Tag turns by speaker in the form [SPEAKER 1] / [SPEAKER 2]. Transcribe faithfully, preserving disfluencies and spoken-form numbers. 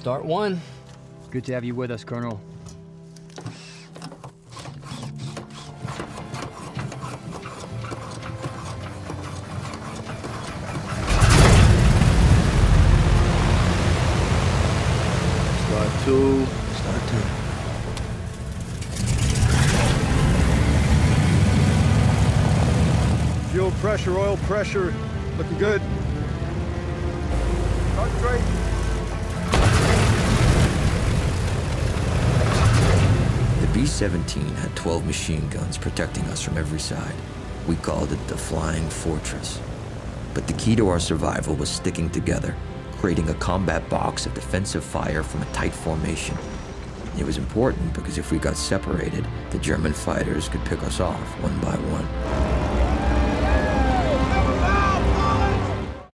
[SPEAKER 1] Start one.
[SPEAKER 2] Good to have you with us, Colonel.
[SPEAKER 3] Start two. Start two.
[SPEAKER 4] Fuel pressure, oil pressure, looking good. Start straight.
[SPEAKER 5] The B seventeen had twelve machine guns protecting us from every side. We called it the Flying Fortress. But the key to our survival was sticking together, creating a combat box of defensive fire from a tight formation. It was important because if we got separated, the German fighters could pick us off one by one.